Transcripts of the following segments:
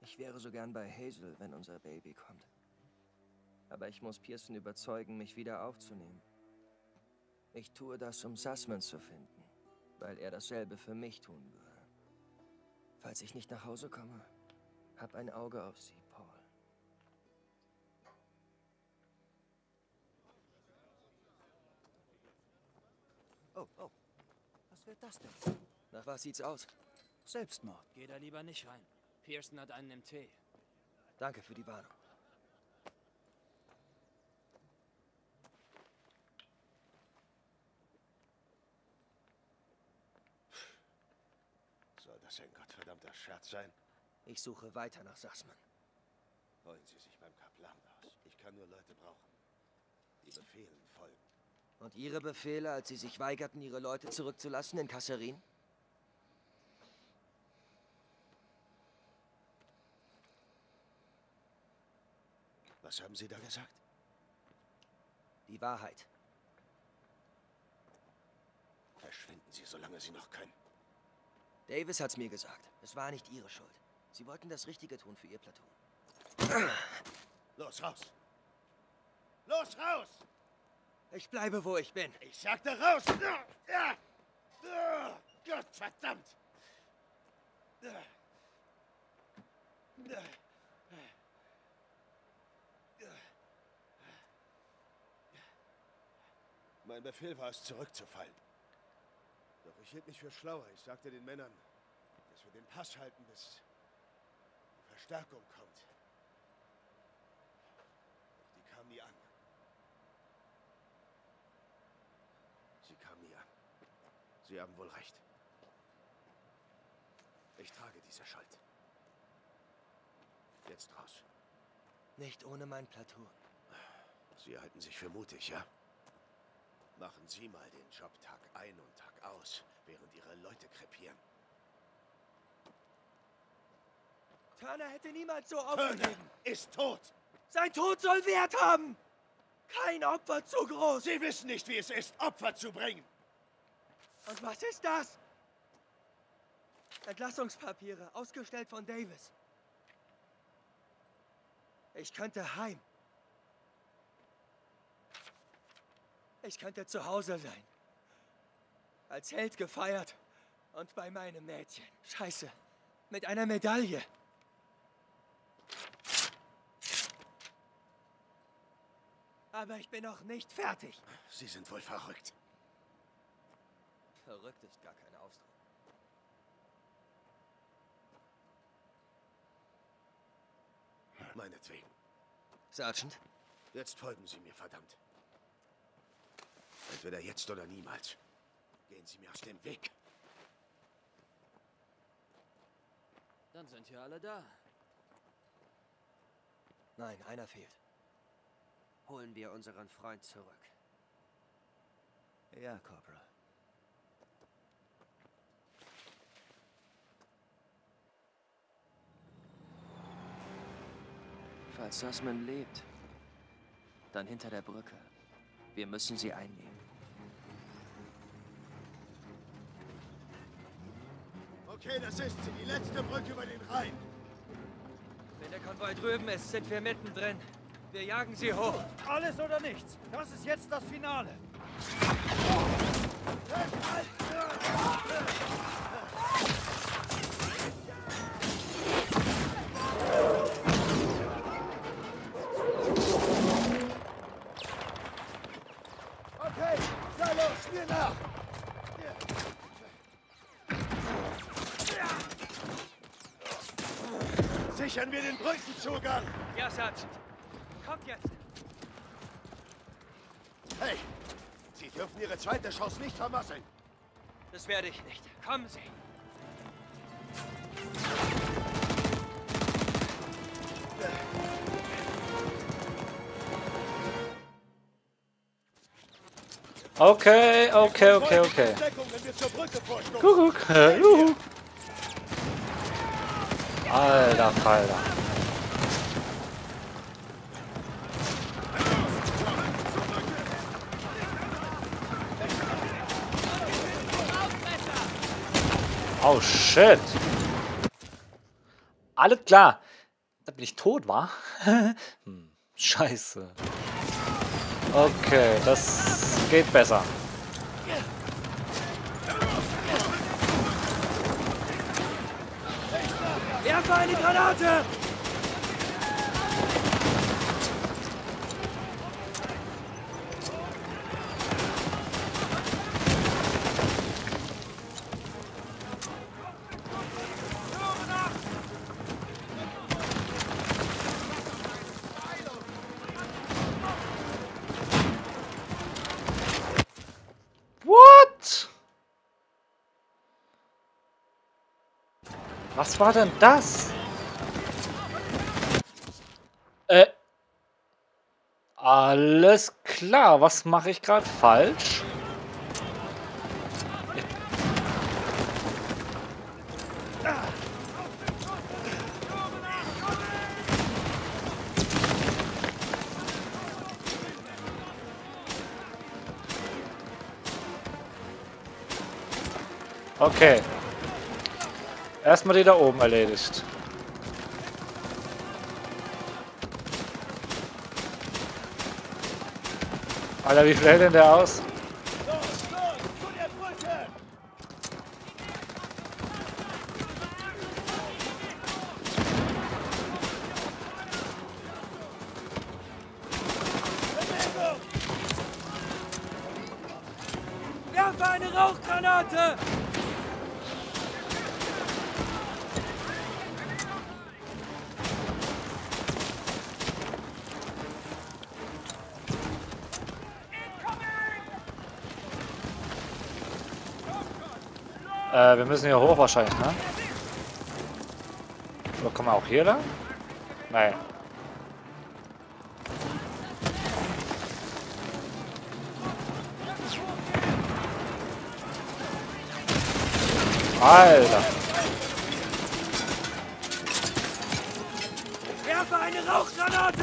Ich wäre so gern bei Hazel, wenn unser Baby kommt. Aber ich muss Pearson überzeugen, mich wieder aufzunehmen. Ich tue das, um Sussman zu finden, weil er dasselbe für mich tun würde. Falls ich nicht nach Hause komme, hab ein Auge auf sie, Paul. Oh. Was wird das denn? Nach was sieht's aus? Selbstmord. Geh da lieber nicht rein. Pearson hat einen im Tee. Danke für die Warnung. Soll das ein gottverdammter Scherz sein? Ich suche weiter nach Sussman. Holen Sie sich beim Kaplan aus. Ich kann nur Leute brauchen, die Befehlen folgen. Und Ihre Befehle, als Sie sich weigerten, Ihre Leute zurückzulassen in Kasserine? Was haben Sie da gesagt? Die Wahrheit. Verschwinden Sie, solange Sie noch können. Davis hat's mir gesagt. Es war nicht Ihre Schuld. Sie wollten das Richtige tun für Ihr Platoon. Los, raus! Los, raus! Ich bleibe, wo ich bin. Ich sagte raus! Gott verdammt! Mein Befehl war es, zurückzufallen. Doch ich hielt mich für schlauer. Ich sagte den Männern, dass wir den Pass halten, bis die Verstärkung kommt. Doch die kam nie an. Sie kam nie an. Sie haben wohl recht. Ich trage diese Schuld. Jetzt raus. Nicht ohne mein Platoon. Sie halten sich für mutig, ja? Machen Sie mal den Job Tag ein und Tag aus, während Ihre Leute krepieren. Turner hätte niemals so aufgegeben. Turner ist tot! Sein Tod soll Wert haben! Kein Opfer zu groß! Sie wissen nicht, wie es ist, Opfer zu bringen! Und was ist das? Entlassungspapiere, ausgestellt von Davis. Ich könnte heim. Ich könnte zu Hause sein. Als Held gefeiert. Und bei meinem Mädchen. Scheiße. Mit einer Medaille. Aber ich bin noch nicht fertig. Sie sind wohl verrückt. Verrückt ist gar kein Ausdruck. Meinetwegen. Sergeant? Jetzt folgen Sie mir, verdammt. Entweder jetzt oder niemals. Gehen Sie mir aus dem Weg. Dann sind ja alle da. Nein, einer fehlt. Holen wir unseren Freund zurück. Ja, Corporal. Falls Sussman lebt, dann hinter der Brücke. Wir müssen sie einnehmen. Okay, das ist sie. Die letzte Brücke über den Rhein. Wenn der Konvoi drüben ist, sind wir mittendrin. Wir jagen sie hoch. Alles oder nichts. Das ist jetzt das Finale. Okay, na los, mir nach! Sichern wir den Brückenzugang! Ja, Sergeant. Kommt jetzt. Hey, Sie dürfen Ihre zweite Chance nicht vermasseln. Das werde ich nicht. Kommen Sie. Okay. Deckung, wenn wir zur Brücke vorstoßen. Kuckuck. Juhu. Alter Falter. Oh shit. Alles klar. Da bin ich tot, wa? Scheiße. Okay, das geht besser. Werfe eine Granate! What? Was war denn das? Alles klar. Was mache ich gerade falsch? Okay. Erstmal die da oben erledigt. Alter, wie viel hält denn der aus? Werfe eine Rauchgranate! Wir müssen hier hoch wahrscheinlich, ne? Oder kommen wir auch hier lang? Nein. Alter. Werfe eine Rauchgranate!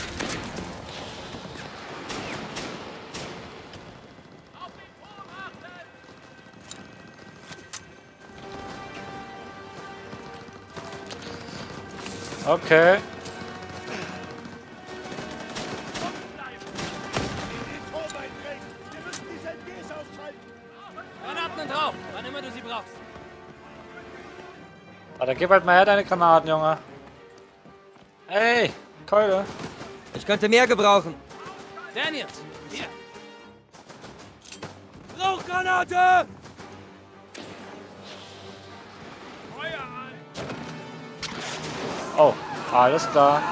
Okay. Granaten und Rauch, wann immer du sie brauchst. Ah, dann gib halt mal her deine Granaten, Junge. Hey, Keule. Ich könnte mehr gebrauchen. Daniels, hier. Rauchgranate! Oh, alles klar.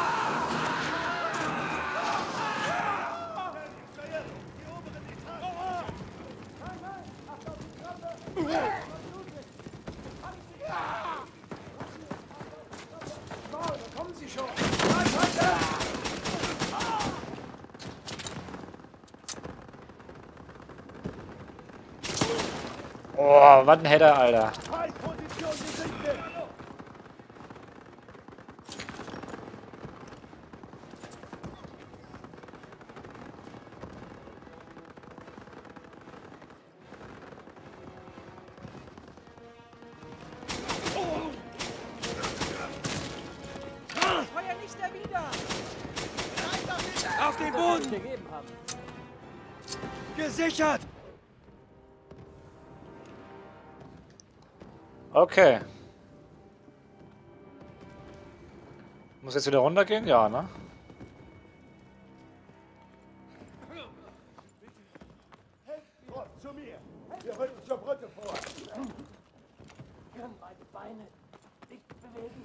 Oh, was ein Header, Alter. Auf den Boden! Gesichert! Okay. Muss jetzt wieder runtergehen? Ja, ne? Zu mir! Wir rücken zur Brücke vor! Können meine Beine nicht bewegen.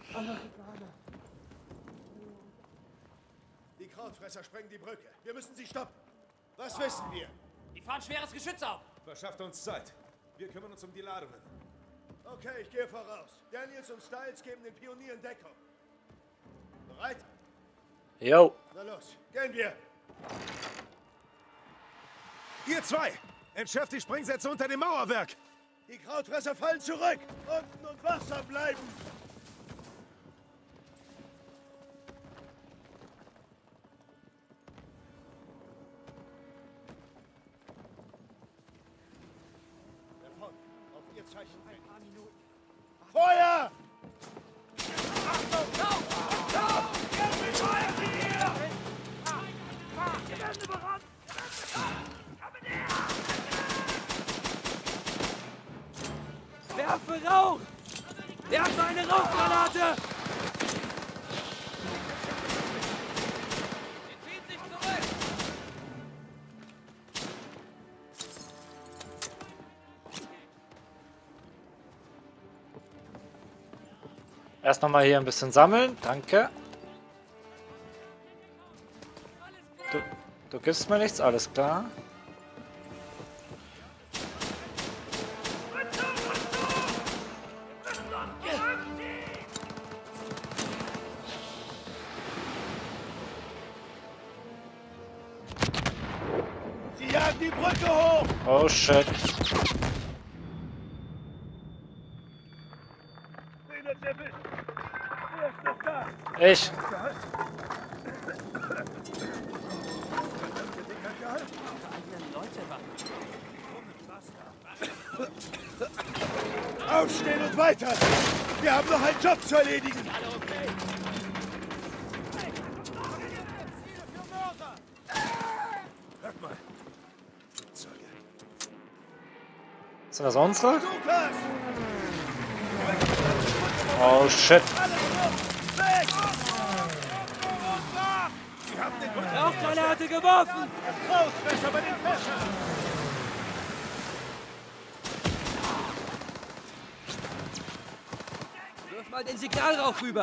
Die Krautfresser sprengen die Brücke. Wir müssen sie stoppen. Was wissen wir? Die fahren schweres Geschütz auf. Verschafft uns Zeit. Wir kümmern uns um die Ladungen. Okay, ich gehe voraus. Daniels und Styles geben den Pionieren Deckung. Bereit? Jo. Na los, gehen wir! Ihr zwei! Entschärft die Sprengsätze unter dem Mauerwerk! Die Krautfresser fallen zurück! Unten und wachsam bleiben! Davon, auf ihr Zeichen. Ein paar Minuten. Feuer! Achtung! Werfe eine Rauchgranate! Sie zieht sich zurück! Erst nochmal hier ein bisschen sammeln. Danke. Du gibst mir nichts, alles klar. Sie jagen die Brücke hoch! Oh shit. Wen hat erwischt? Wer ist noch da? Ich. Aufstehen und weiter! Wir haben noch einen Job zu erledigen! Hört mal! Flugzeuge. Sind das unsere? Lukas! Oh shit. Alles los! Weg! Sie haben den Hund Rauchgranate geworfen! raus! Besser bei den Fächern! Wirf mal den Signalrauch rüber.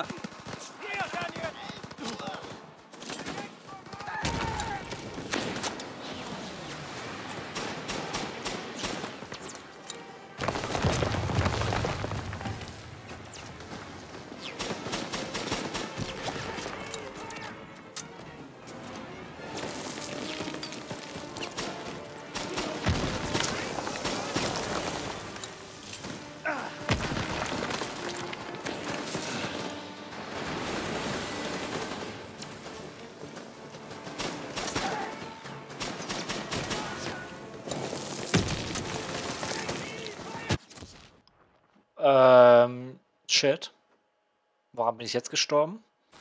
Shit. Warum bin ich jetzt gestorben?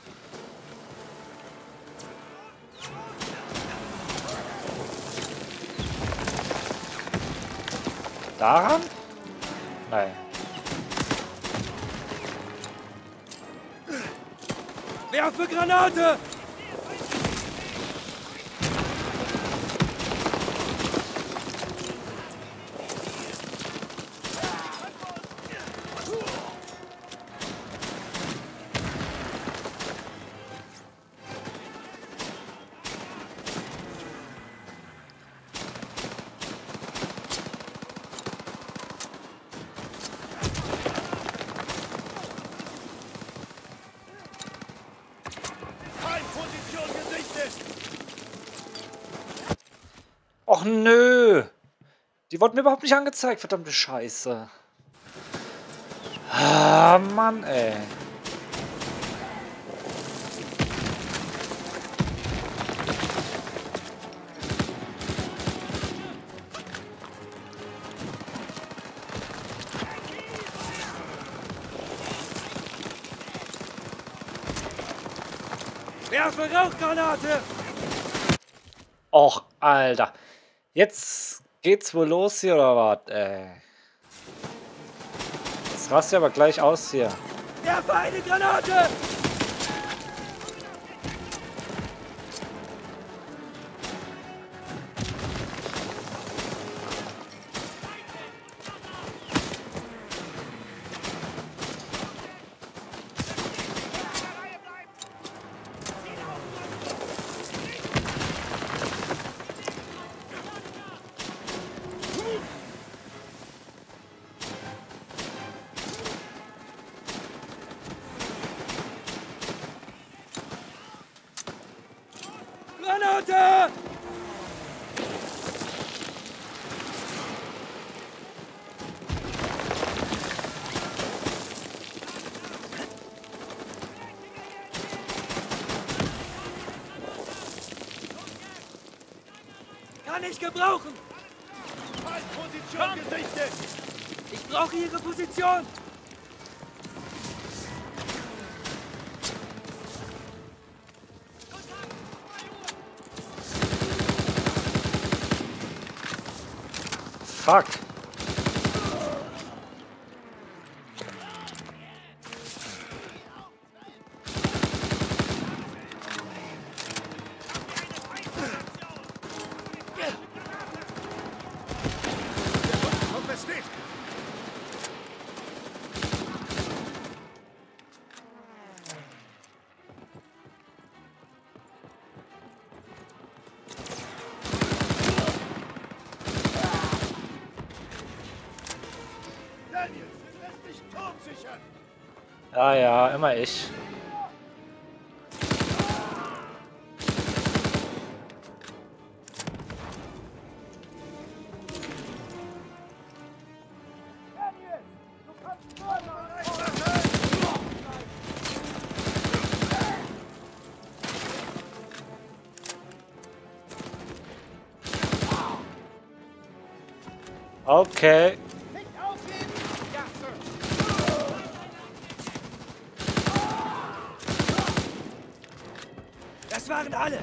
Daran? Nein. Werfe Granate! Position gesichtet! Och nö. Die wurden mir überhaupt nicht angezeigt, verdammte Scheiße. Ah, Mann, ey. Werfe Rauchgranate! Och, Alter. Jetzt geht's wohl los hier, oder was, ey? Das rast ja aber gleich aus hier. Werfe eine Granate! Granate! Kann ich gebrauchen! Position gesichtet! Ich brauche Ihre Position! Fuck. Ja, ja, immer ich. Okay. Das waren alle.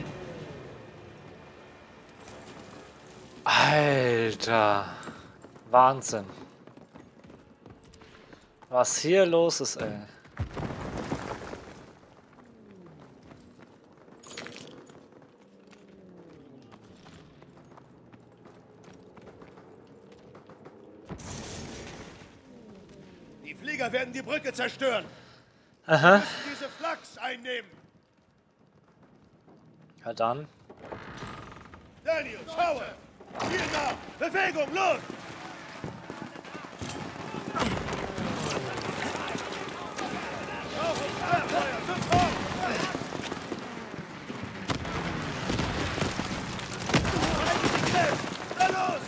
Alter. Wahnsinn. Was hier los ist, ey. Die Flieger werden die Brücke zerstören. Aha. Wir müssen diese Flaks einnehmen. Ja dann. Daniel, schaue! Hier nach! Bewegung, los! Auf und Feuer, sofort! Na los!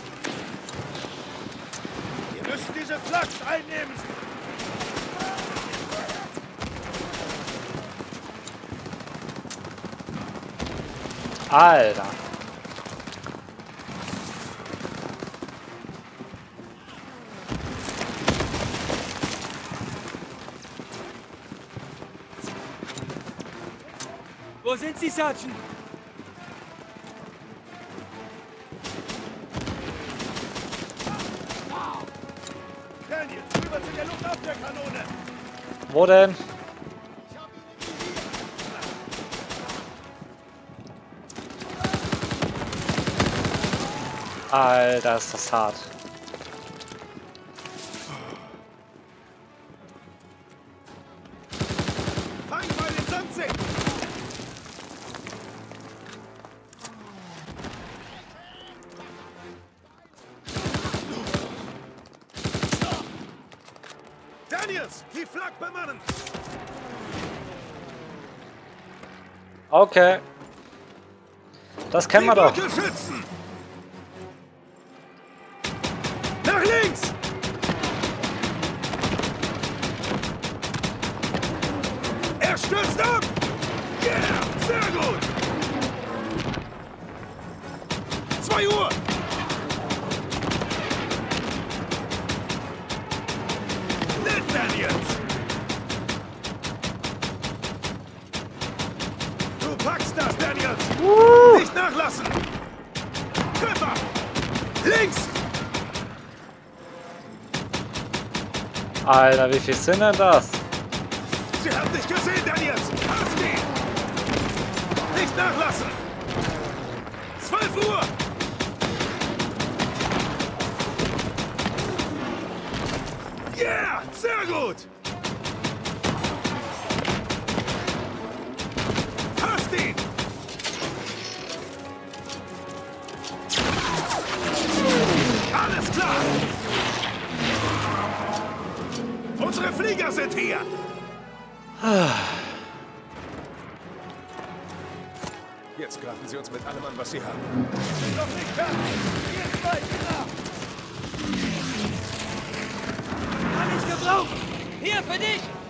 Wir müssen diese Flaks einnehmen! Alter. Wo sind Sie, Sergeant? Daniel, rüber zu der Luftabwehrkanone! Wo denn? Alter, ist das hart. Fang mal den Sandsee! Daniels, die Flak bemannen! Okay. Das kennen wir doch. Die Brücke schützen! Nach links! Er stürzt ab! Yeah! Sehr gut! 2 Uhr! Nett, Daniels! Du packst das, Daniels! Nicht nachlassen! Treffer! Links! Alter, wie viel sind denn das? Sie haben dich gesehen, Daniels! Hast ihn! Nicht nachlassen! 12 Uhr! Yeah! Sehr gut! Hast ihn! Alles klar! Unsere Flieger sind hier! Jetzt greifen sie uns mit allem an, was sie haben. Wir sind noch nicht fertig! Jetzt gleich, genau! Kann ich gebrauchen. Hier für dich.